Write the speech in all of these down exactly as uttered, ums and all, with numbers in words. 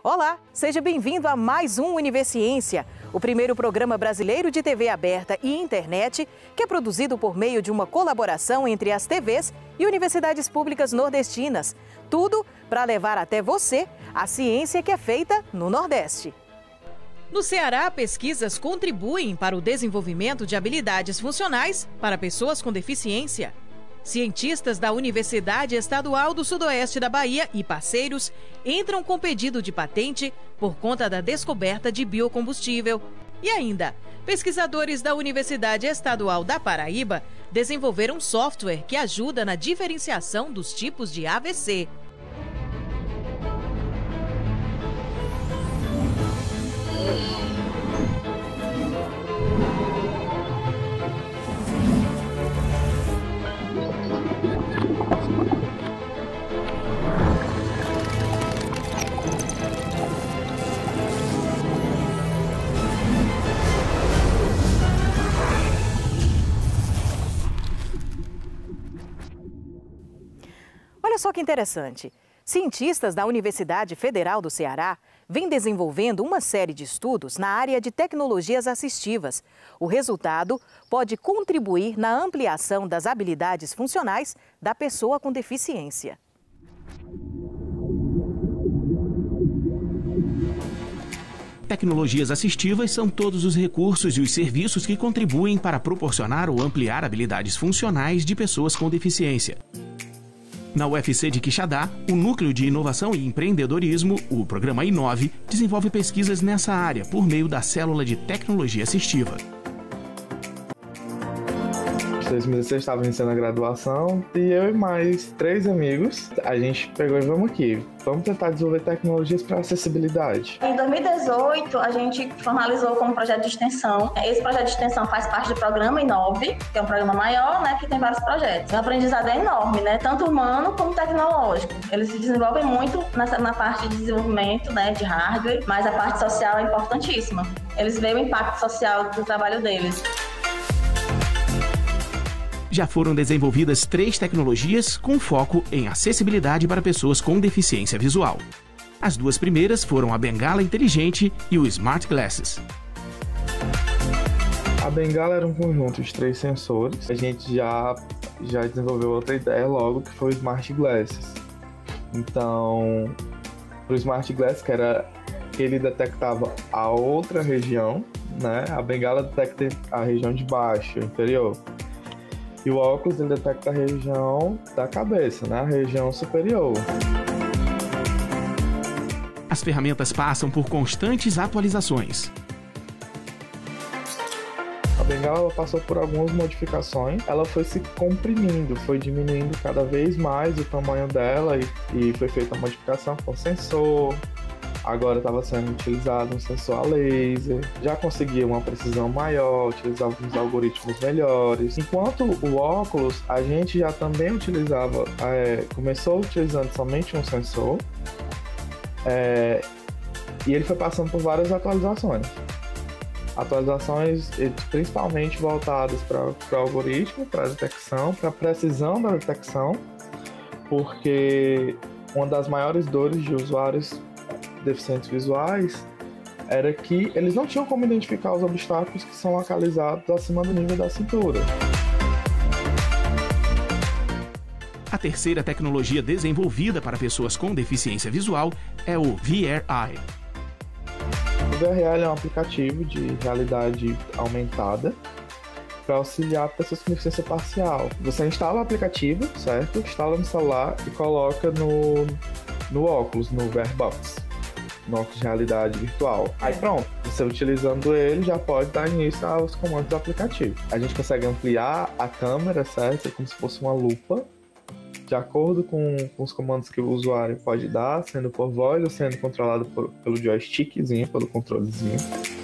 Olá, seja bem-vindo a mais um Universiência, o primeiro programa brasileiro de T V aberta e internet que é produzido por meio de uma colaboração entre as T Vs e universidades públicas nordestinas. Tudo para levar até você a ciência que é feita no Nordeste. No Ceará, pesquisas contribuem para o desenvolvimento de habilidades funcionais para pessoas com deficiência. Cientistas da Universidade Estadual do Sudoeste da Bahia e parceiros entram com pedido de patente por conta da descoberta de biocombustível. E ainda, pesquisadores da Universidade Estadual da Paraíba desenvolveram software que ajuda na diferenciação dos tipos de A V C. Olha só que interessante. Cientistas da Universidade Federal do Ceará vêm desenvolvendo uma série de estudos na área de tecnologias assistivas. O resultado pode contribuir na ampliação das habilidades funcionais da pessoa com deficiência. Tecnologias assistivas são todos os recursos e os serviços que contribuem para proporcionar ou ampliar habilidades funcionais de pessoas com deficiência. Na U F C de Quixadá, o Núcleo de Inovação e Empreendedorismo, o programa Inove, desenvolve pesquisas nessa área por meio da Célula de Tecnologia Assistiva. Em dois mil e dezesseis estava iniciando a graduação e eu e mais três amigos, a gente pegou e vamos aqui, vamos tentar desenvolver tecnologias para acessibilidade. Em dois mil e dezoito, a gente formalizou como projeto de extensão. Esse projeto de extensão faz parte do programa Inove, que é um programa maior, né, que tem vários projetos. O aprendizado é enorme, né, tanto humano como tecnológico. Eles se desenvolvem muito nessa, na parte de desenvolvimento, né, de hardware, mas a parte social é importantíssima. Eles veem o impacto social do trabalho deles. Já foram desenvolvidas três tecnologias com foco em acessibilidade para pessoas com deficiência visual. As duas primeiras foram a bengala inteligente e o Smart Glasses. A bengala era um conjunto de três sensores. A gente já, já desenvolveu outra ideia logo, que foi o Smart Glasses. Então, o Smart Glasses, que era que ele detectava a outra região, né? A bengala detecta a região de baixo, inferior. E o óculos ele detecta a região da cabeça, né? A região superior. As ferramentas passam por constantes atualizações. A bengala passou por algumas modificações. Ela foi se comprimindo, foi diminuindo cada vez mais o tamanho dela e, e foi feita a modificação com sensor. Agora estava sendo utilizado um sensor a laser, já conseguia uma precisão maior, utilizava uns algoritmos melhores. Enquanto o óculos, a gente já também utilizava, é, começou utilizando somente um sensor, é, e ele foi passando por várias atualizações. Atualizações principalmente voltadas para o algoritmo, para a detecção, para a precisão da detecção, porque uma das maiores dores de usuários deficientes visuais era que eles não tinham como identificar os obstáculos que são localizados acima do nível da cintura. A terceira tecnologia desenvolvida para pessoas com deficiência visual é o V R I. O V R I é um aplicativo de realidade aumentada para auxiliar pessoas com deficiência parcial. Você instala o aplicativo, certo? Instala no celular e coloca no, no óculos, no V R Box. No óculos de realidade virtual. Aí pronto, você utilizando ele já pode dar início aos comandos do aplicativo. A gente consegue ampliar a câmera, certo? É como se fosse uma lupa, de acordo com, com os comandos que o usuário pode dar, sendo por voz ou sendo controlado por, pelo joystickzinho, pelo controlezinho.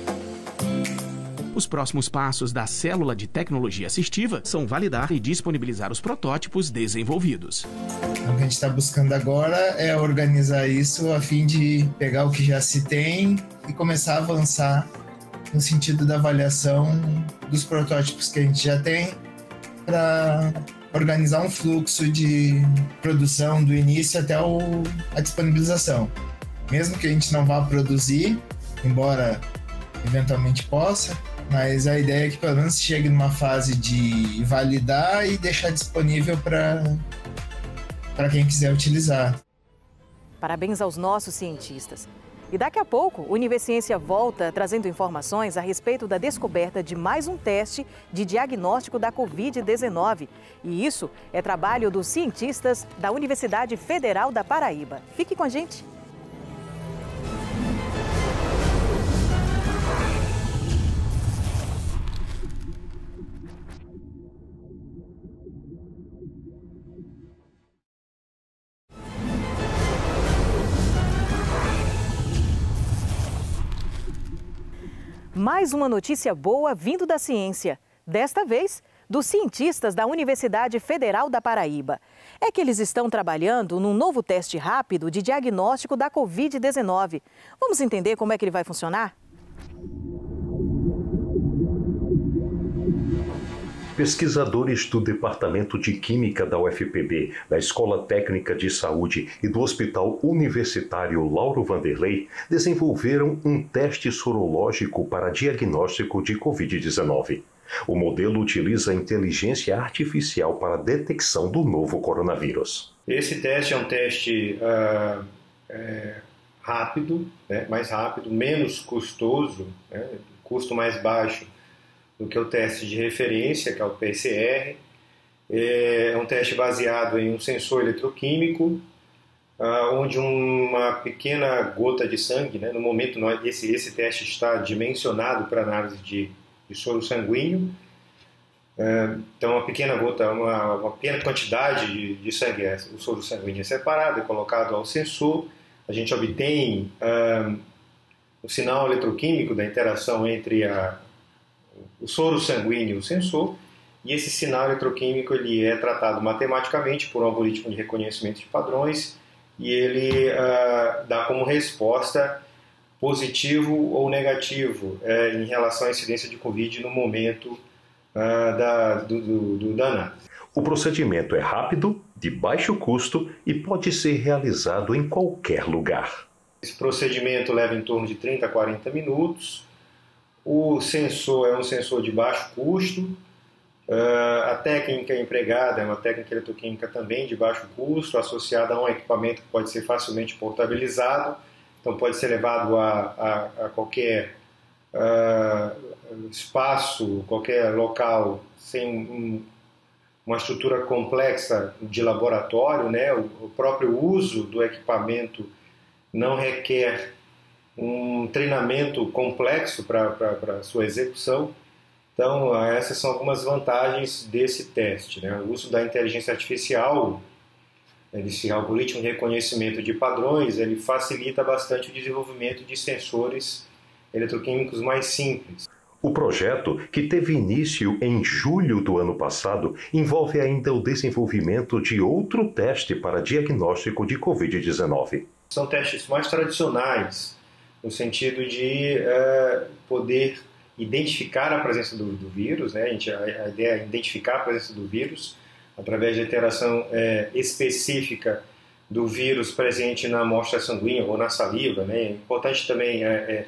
Os próximos passos da Célula de Tecnologia Assistiva são validar e disponibilizar os protótipos desenvolvidos. O que a gente está buscando agora é organizar isso a fim de pegar o que já se tem e começar a avançar no sentido da avaliação dos protótipos que a gente já tem para organizar um fluxo de produção do início até o, a disponibilização. mesmo que a gente não vá produzir, embora eventualmente possa, mas a ideia é que pelo menos chegue numa fase de validar e deixar disponível para para quem quiser utilizar. Parabéns aos nossos cientistas. E daqui a pouco, o Univerciência volta trazendo informações a respeito da descoberta de mais um teste de diagnóstico da covid dezenove. E isso é trabalho dos cientistas da Universidade Federal da Paraíba. Fique com a gente. Mais uma notícia boa vindo da ciência. Desta vez, dos cientistas da Universidade Federal da Paraíba. É que eles estão trabalhando num novo teste rápido de diagnóstico da covid dezenove. Vamos entender como é que ele vai funcionar? Pesquisadores do Departamento de Química da U F P B, da Escola Técnica de Saúde e do Hospital Universitário Lauro Vanderlei desenvolveram um teste sorológico para diagnóstico de covid dezenove. O modelo utiliza inteligência artificial para a detecção do novo coronavírus. Esse teste é um teste uh, é, rápido, né, mais rápido, menos custoso, né, custo mais baixo do que o teste de referência, que é o P C R. É um teste baseado em um sensor eletroquímico, onde uma pequena gota de sangue, né, no momento esse, esse teste está dimensionado para análise de, de soro sanguíneo, então uma pequena gota, uma, uma pequena quantidade de, de sangue, o soro sanguíneo é separado, é colocado ao sensor, a gente obtém um, o sinal eletroquímico da interação entre a o soro sanguíneo e o sensor, e esse sinal eletroquímico ele é tratado matematicamente por um algoritmo de reconhecimento de padrões e ele uh, dá como resposta positivo ou negativo uh, em relação à incidência de Covid no momento uh, da, do, do, do, da análise. O procedimento é rápido, de baixo custo e pode ser realizado em qualquer lugar. Esse procedimento leva em torno de trinta a quarenta minutos. O sensor é um sensor de baixo custo, uh, a técnica empregada é uma técnica eletroquímica também de baixo custo, associada a um equipamento que pode ser facilmente portabilizado, então pode ser levado a, a, a qualquer uh, espaço, qualquer local, sem um, uma estrutura complexa de laboratório, né? o, o próprio uso do equipamento não requer um treinamento complexo para a sua execução. Então, essas são algumas vantagens desse teste, né? O uso da inteligência artificial, esse algoritmo de reconhecimento de padrões, ele facilita bastante o desenvolvimento de sensores eletroquímicos mais simples. O projeto, que teve início em julho do ano passado, envolve ainda o desenvolvimento de outro teste para diagnóstico de covid dezenove. São testes mais tradicionais, no sentido de uh, poder identificar a presença do, do vírus, né? a, gente, a, a ideia é identificar a presença do vírus através da interação uh, específica do vírus presente na amostra sanguínea ou na saliva, né? É importante também é, é,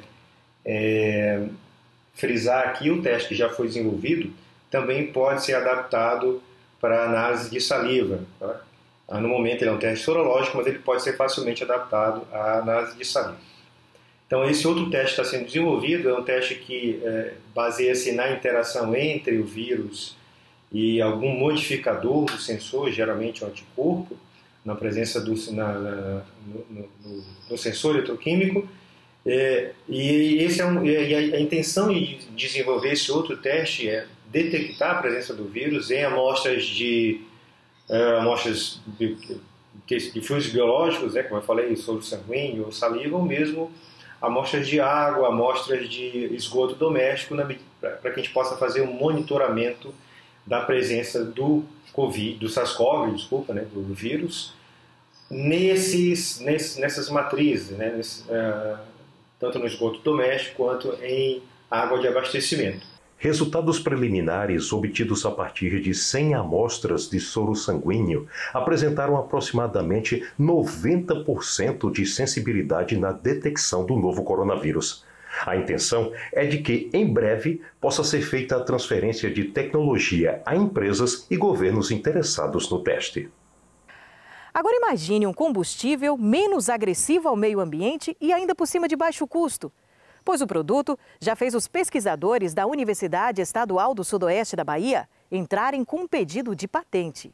é, frisar aqui o teste que já foi desenvolvido também pode ser adaptado para análise de saliva. Tá? No momento ele é um teste sorológico, mas ele pode ser facilmente adaptado à análise de saliva. Então, esse outro teste está sendo desenvolvido, é um teste que é, baseia-se na interação entre o vírus e algum modificador do sensor, geralmente um anticorpo, na presença do na, na, no, no, no sensor eletroquímico. É, e esse é um, e a, a intenção de desenvolver esse outro teste é detectar a presença do vírus em amostras de, uh, amostras de, de, de fluidos biológicos, né, como eu falei, soro sanguíneo ou saliva, ou mesmo amostras de água, amostras de esgoto doméstico, para que a gente possa fazer um monitoramento da presença do COVID, do SARS-CoV, desculpa, né, do vírus, nesses, nesses, nessas matrizes, né, nesse, uh, tanto no esgoto doméstico quanto em água de abastecimento. Resultados preliminares obtidos a partir de cem amostras de soro sanguíneo apresentaram aproximadamente noventa por cento de sensibilidade na detecção do novo coronavírus. A intenção é de que, em breve, possa ser feita a transferência de tecnologia a empresas e governos interessados no teste. Agora imagine um combustível menos agressivo ao meio ambiente e ainda por cima de baixo custo. Pois o produto já fez os pesquisadores da Universidade Estadual do Sudoeste da Bahia entrarem com um pedido de patente.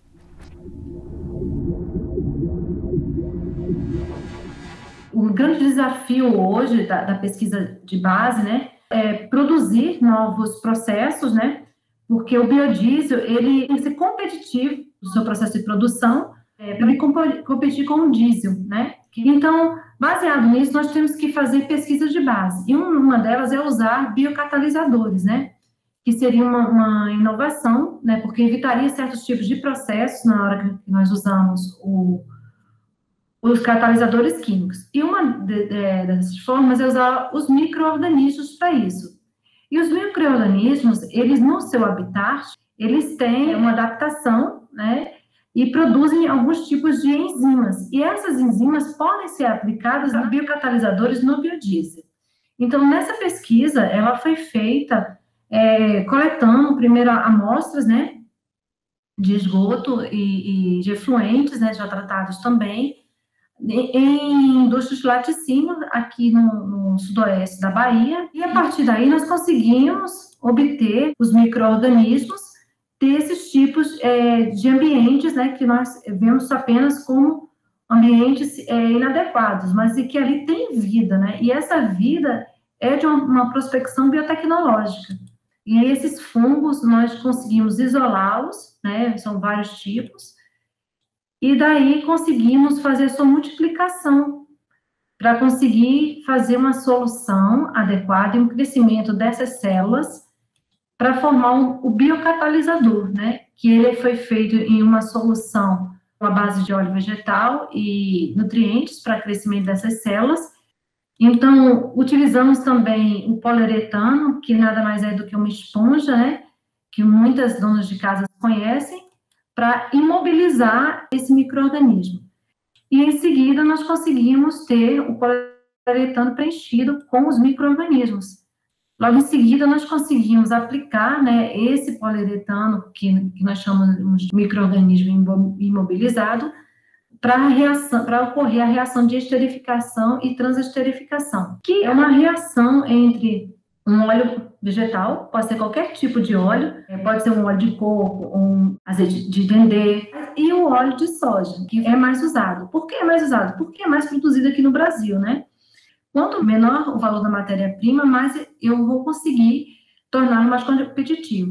O grande desafio hoje da, da pesquisa de base, né, é produzir novos processos, né, porque o biodiesel ele tem que ser competitivo no seu processo de produção é, para ele competir com o diesel, né. Então, baseado nisso, nós temos que fazer pesquisas de base. E uma delas é usar biocatalisadores, né, que seria uma, uma inovação, né, porque evitaria certos tipos de processos na hora que nós usamos o os catalisadores químicos. E uma de, de, dessas formas é usar os micro-organismos para isso. E os micro-organismos, eles no seu habitat, eles têm uma adaptação, né, e produzem alguns tipos de enzimas. E essas enzimas podem ser aplicadas a biocatalisadores no biodiesel. Então, nessa pesquisa, ela foi feita é, coletando primeiro amostras, né, de esgoto e, e de efluentes, né, já tratados também, em indústrias de laticínio aqui no, no sudoeste da Bahia, e a partir daí nós conseguimos obter os micro-organismos desses tipos é, de ambientes, né, que nós vemos apenas como ambientes é, inadequados, mas e que ali tem vida, né, e essa vida é de uma, uma prospecção biotecnológica, e esses fungos nós conseguimos isolá-los, né, são vários tipos, e daí conseguimos fazer sua multiplicação para conseguir fazer uma solução adequada e um crescimento dessas células para formar um, o biocatalisador, né? Que ele foi feito em uma solução com a base de óleo vegetal e nutrientes para crescimento dessas células. Então, utilizamos também o poliuretano, que nada mais é do que uma esponja, né? Que muitas donas de casa conhecem, para imobilizar esse micro-organismo. E, em seguida, nós conseguimos ter o poliuretano preenchido com os micro-organismos. Logo em seguida, nós conseguimos aplicar, né, esse poliuretano, que, que nós chamamos de micro-organismo imobilizado, para ocorrer a reação de esterificação e transesterificação, que é uma reação entre um óleo vegetal, pode ser qualquer tipo de óleo, pode ser um óleo de coco, um azeite de dendê, e o óleo de soja, que é mais usado. Por que é mais usado? Porque é mais produzido aqui no Brasil, né? Quanto menor o valor da matéria-prima, mais eu vou conseguir torná-lo mais competitivo.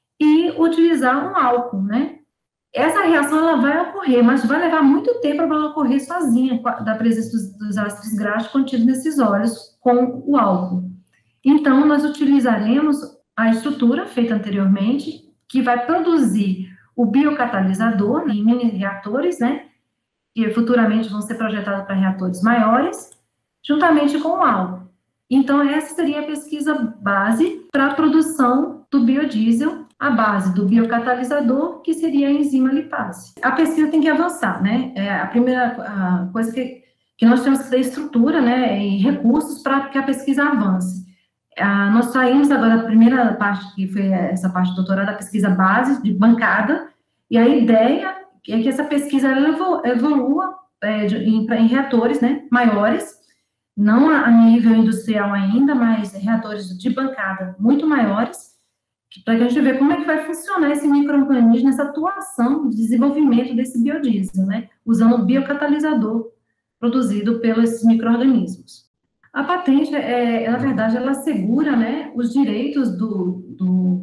E utilizar um álcool, né? Essa reação ela vai ocorrer, mas vai levar muito tempo para ela ocorrer sozinha, da presença dos, dos ácidos graxos contidos nesses óleos com o álcool. Então, nós utilizaremos a estrutura feita anteriormente, que vai produzir o biocatalisador em mini reatores, né, que futuramente vão ser projetados para reatores maiores, juntamente com o álcool. Então, essa seria a pesquisa base para a produção do biodiesel, a base do biocatalisador, que seria a enzima lipase. A pesquisa tem que avançar, né? É a primeira a coisa que, que nós temos que ter estrutura, né, e recursos para que a pesquisa avance. Ah, nós saímos agora da primeira parte, que foi essa parte do doutorado, a pesquisa base, de bancada, e a ideia é que essa pesquisa ela evolua é, de, em, em reatores, né, maiores, não a, a nível industrial ainda, mas reatores de bancada muito maiores, para que a gente veja como é que vai funcionar esse micro-organismo, essa atuação de desenvolvimento desse biodiesel, né, usando o biocatalisador produzido pelos micro-organismos. A patente, é, na verdade, ela assegura, né, os direitos do, do,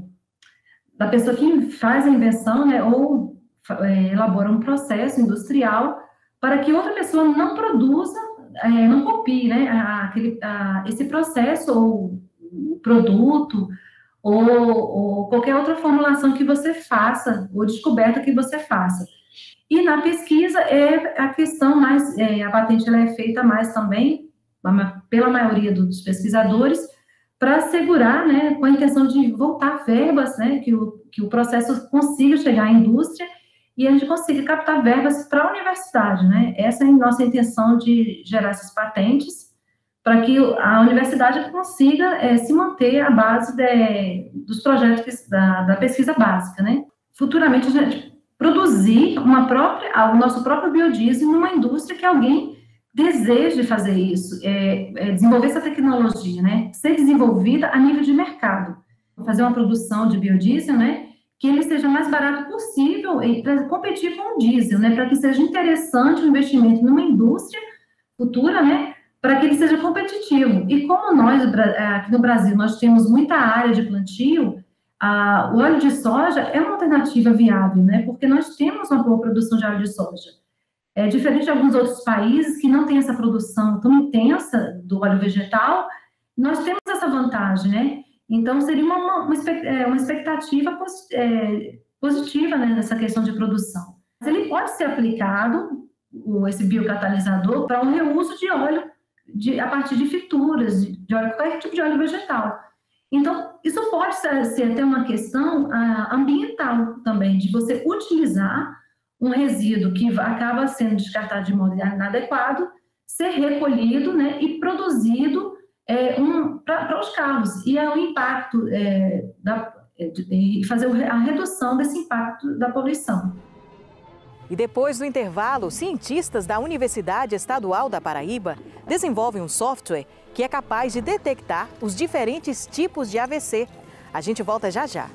da pessoa que faz a invenção, né, ou é, elabora um processo industrial para que outra pessoa não produza, é, não copie, né, aquele, a, esse processo ou produto ou, ou qualquer outra formulação que você faça ou descoberta que você faça. E na pesquisa é a questão mais, é, a patente ela é feita mais também pela maioria dos pesquisadores, para assegurar, né, com a intenção de voltar verbas, né, que o, que o processo consiga chegar à indústria e a gente consiga captar verbas para a universidade, né? Essa é a nossa intenção de gerar essas patentes, para que a universidade consiga é, se manter à base de, dos projetos da, da pesquisa básica, né? Futuramente, a gente produzir uma própria, o nosso próprio biodiesel numa indústria que alguém deseje fazer isso, é, é desenvolver essa tecnologia, né? Ser desenvolvida a nível de mercado. Fazer uma produção de biodiesel, né? Que ele seja mais barato possível e para competir com o diesel, né? Para que seja interessante o investimento numa indústria futura, né? Para que ele seja competitivo. E como nós, aqui no Brasil, nós temos muita área de plantio, a, o óleo de soja é uma alternativa viável, né? Porque nós temos uma boa produção de óleo de soja. É diferente de alguns outros países que não têm essa produção tão intensa do óleo vegetal, nós temos essa vantagem, né? Então, seria uma, uma, uma expectativa positiva, né, nessa questão de produção. Mas ele pode ser aplicado, esse biocatalisador, para o reuso de óleo de, a partir de fituras, de, de óleo, qualquer tipo de óleo vegetal. Então, isso pode ser, ser até uma questão ah, ambiental também, de você utilizar um resíduo que acaba sendo descartado de modo inadequado, ser recolhido, né, e produzido É, um, para os carros, e é o impacto, é, da, e fazer a redução desse impacto da poluição. E depois do intervalo, cientistas da Universidade Estadual da Paraíba desenvolvem um software que é capaz de detectar os diferentes tipos de A V C. A gente volta já já.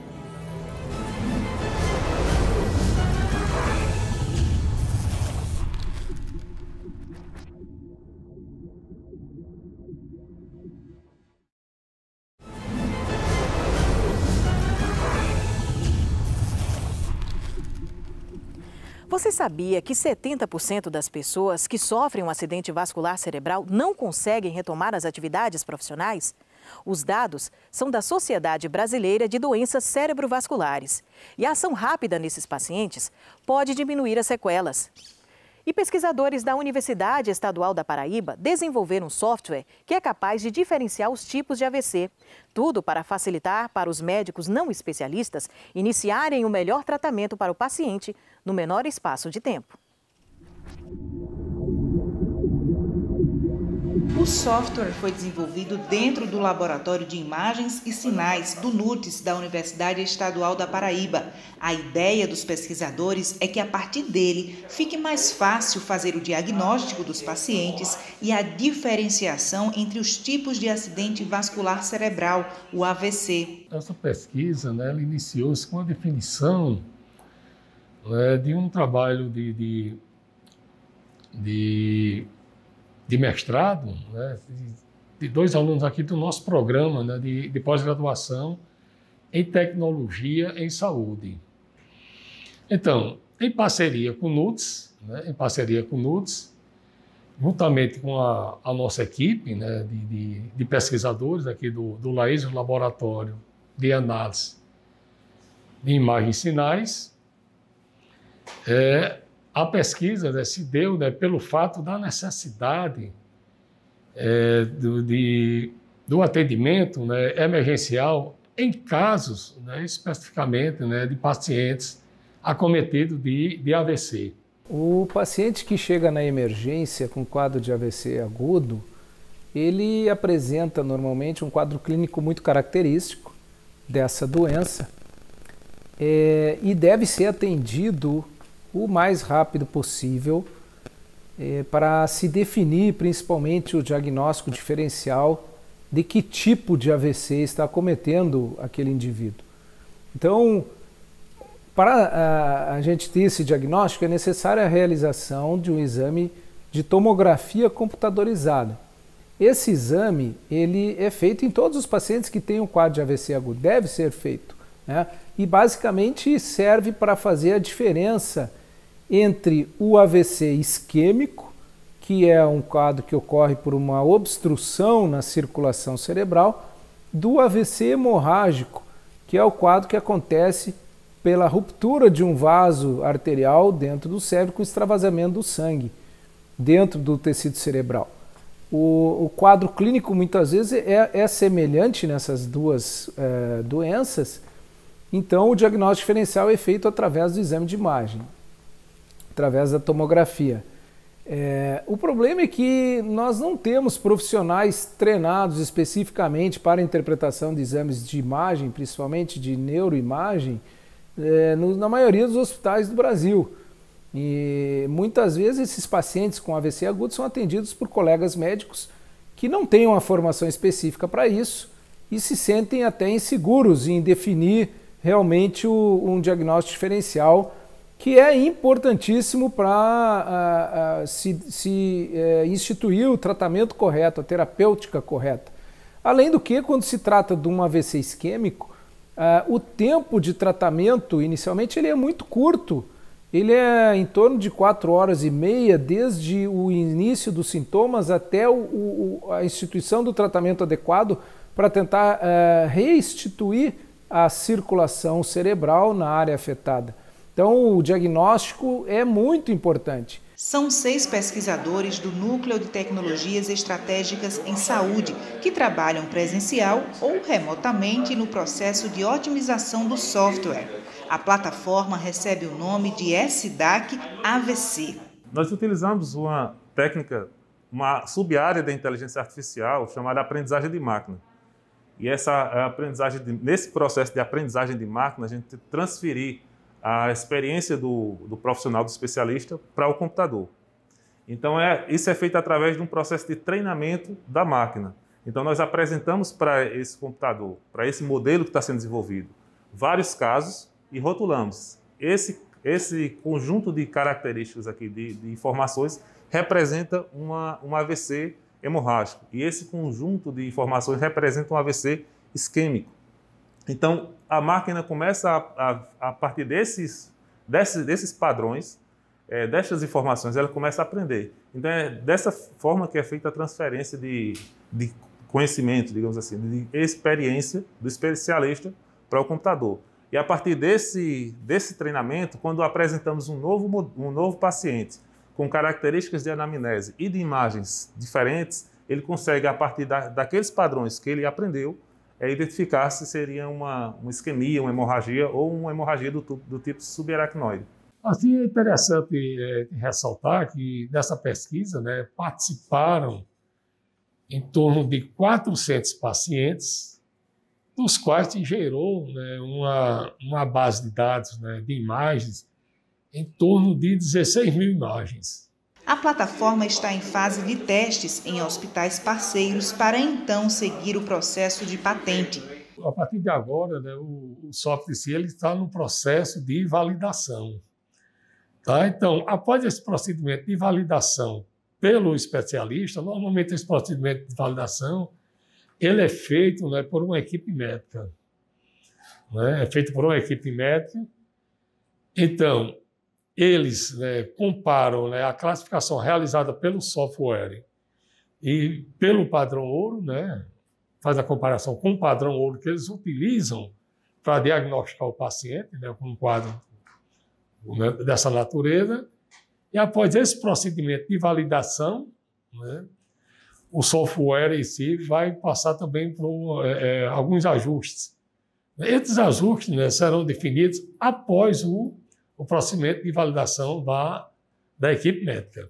Você sabia que setenta por cento das pessoas que sofrem um acidente vascular cerebral não conseguem retomar as atividades profissionais? Os dados são da Sociedade Brasileira de Doenças Cerebrovasculares. E a ação rápida nesses pacientes pode diminuir as sequelas. E pesquisadores da Universidade Estadual da Paraíba desenvolveram um software que é capaz de diferenciar os tipos de A V C. Tudo para facilitar para os médicos não especialistas iniciarem o melhor tratamento para o paciente no menor espaço de tempo. O software foi desenvolvido dentro do Laboratório de Imagens e Sinais do NUTES da Universidade Estadual da Paraíba. A ideia dos pesquisadores é que, a partir dele, fique mais fácil fazer o diagnóstico dos pacientes e a diferenciação entre os tipos de acidente vascular cerebral, o A V C. Essa pesquisa, né, ela iniciou-se com a definição, né, de um trabalho de... de, de de mestrado, né, de dois alunos aqui do nosso programa, né, de, de pós-graduação em tecnologia em saúde. Então, em parceria com o NUTES, né, em parceria com o NUTES, juntamente com a, a nossa equipe, né, de, de, de pesquisadores aqui do, do LAISO, Laboratório de Análise de Imagens e Sinais, é, a pesquisa, né, se deu, né, pelo fato da necessidade é, do, de, do atendimento, né, emergencial em casos, né, especificamente, né, de pacientes acometidos de, de A V C. O paciente que chega na emergência com quadro de A V C agudo, ele apresenta normalmente um quadro clínico muito característico dessa doença é, e deve ser atendido o mais rápido possível é, para se definir principalmente o diagnóstico diferencial de que tipo de A V C está acometendo aquele indivíduo. Então, para a, a gente ter esse diagnóstico é necessária a realização de um exame de tomografia computadorizada. Esse exame ele é feito em todos os pacientes que têm um quadro de A V C agudo, deve ser feito, né? E basicamente serve para fazer a diferença entre o A V C isquêmico, que é um quadro que ocorre por uma obstrução na circulação cerebral, do A V C hemorrágico, que é o quadro que acontece pela ruptura de um vaso arterial dentro do cérebro com extravasamento do sangue dentro do tecido cerebral. O, o quadro clínico muitas vezes é, é semelhante nessas duas é, doenças, então o diagnóstico diferencial é feito através do exame de imagem, através da tomografia. É, o problema é que nós não temos profissionais treinados especificamente para a interpretação de exames de imagem, principalmente de neuroimagem, é, no, na maioria dos hospitais do Brasil. E muitas vezes esses pacientes com A V C agudo são atendidos por colegas médicos que não têm uma formação específica para isso e se sentem até inseguros em definir realmente o, um diagnóstico diferencial, que é importantíssimo para uh, uh, se, se uh, instituir o tratamento correto, a terapêutica correta. Além do que, quando se trata de um A V C isquêmico, uh, o tempo de tratamento, inicialmente, ele é muito curto. Ele é em torno de quatro horas e meia, desde o início dos sintomas até o, o, a instituição do tratamento adequado para tentar uh, restituir a circulação cerebral na área afetada. Então, o diagnóstico é muito importante. São seis pesquisadores do Núcleo de Tecnologias Estratégicas em Saúde que trabalham presencial ou remotamente no processo de otimização do software. A plataforma recebe o nome de S D A C A V C. Nós utilizamos uma técnica, uma sub-área da inteligência artificial chamada aprendizagem de máquina. E essa aprendizagem, de, nesse processo de aprendizagem de máquina, a gente transferir a experiência do, do profissional, do especialista, para o computador. Então, é, isso é feito através de um processo de treinamento da máquina. Então, nós apresentamos para esse computador, para esse modelo que está sendo desenvolvido, vários casos e rotulamos. Esse, esse conjunto de características aqui, de, de informações, representa uma, um A V C hemorrágico. E esse conjunto de informações representa um A V C isquêmico. Então, a máquina começa, a, a, a partir desses, desses, desses padrões, é, destas informações, ela começa a aprender. Então, é dessa forma que é feita a transferência de, de conhecimento, digamos assim, de experiência do especialista para o computador. E a partir desse, desse treinamento, quando apresentamos um novo, um novo paciente com características de anamnese e de imagens diferentes, ele consegue, a partir da, daqueles padrões que ele aprendeu, é identificar se seria uma, uma isquemia, uma hemorragia ou uma hemorragia do, do tipo subaracnoide. Assim, é interessante é, ressaltar que nessa pesquisa, né, participaram em torno de quatrocentos pacientes, dos quais se gerou, né, uma, uma base de dados, né, de imagens em torno de dezesseis mil imagens. A plataforma está em fase de testes em hospitais parceiros para então seguir o processo de patente. A partir de agora, né, o, o software em si, ele está no processo de validação. Tá? Então, após esse procedimento de validação pelo especialista, normalmente esse procedimento de validação ele é feito, né, por uma equipe médica. Né? É feito por uma equipe médica. Então, eles, né, comparam, né, a classificação realizada pelo software e pelo padrão ouro, né, faz a comparação com o padrão ouro que eles utilizam para diagnosticar o paciente, né, com um quadro, né, dessa natureza. E após esse procedimento de validação, né, o software em si vai passar também por é, alguns ajustes. Esses ajustes, né, serão definidos após o o procedimento de validação da, da equipe médica.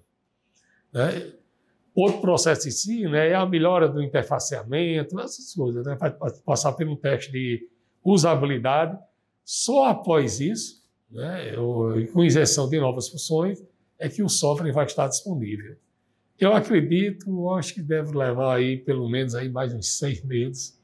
Né? Outro processo em si, né, é a melhora do interfaceamento, essas coisas, né? Vai passar por um teste de usabilidade. Só após isso, né, com injeção de novas funções, é que o software vai estar disponível. Eu acredito, acho que deve levar aí pelo menos aí mais uns seis meses,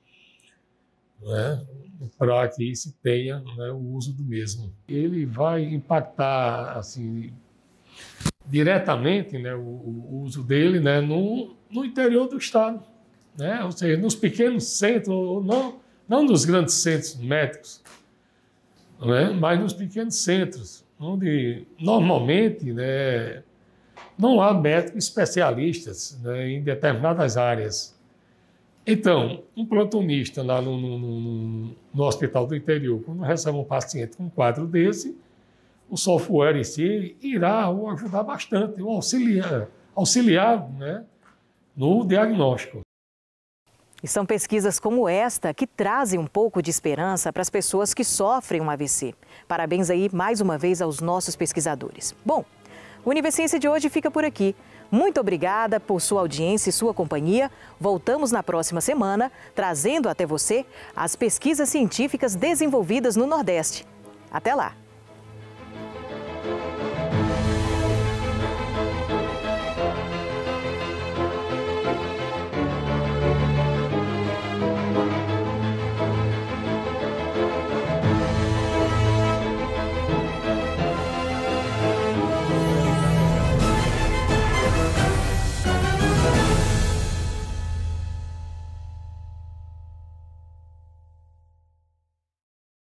né, para que se tenha, né, o uso do mesmo. Ele vai impactar assim, diretamente, né, o, o uso dele, né, no, no interior do estado, né, ou seja, nos pequenos centros, não, não nos grandes centros médicos, né, mas nos pequenos centros, onde normalmente, né, não há médicos especialistas, né, em determinadas áreas. Então, um plantonista lá no, no, no, no hospital do interior, quando recebe um paciente com um quadro desse, o software em si irá o ajudar bastante, o auxiliar, auxiliar, né, no diagnóstico. E são pesquisas como esta que trazem um pouco de esperança para as pessoas que sofrem um A V C. Parabéns aí mais uma vez aos nossos pesquisadores. Bom, o Univerciência de hoje fica por aqui. Muito obrigada por sua audiência e sua companhia. Voltamos na próxima semana, trazendo até você as pesquisas científicas desenvolvidas no Nordeste. Até lá!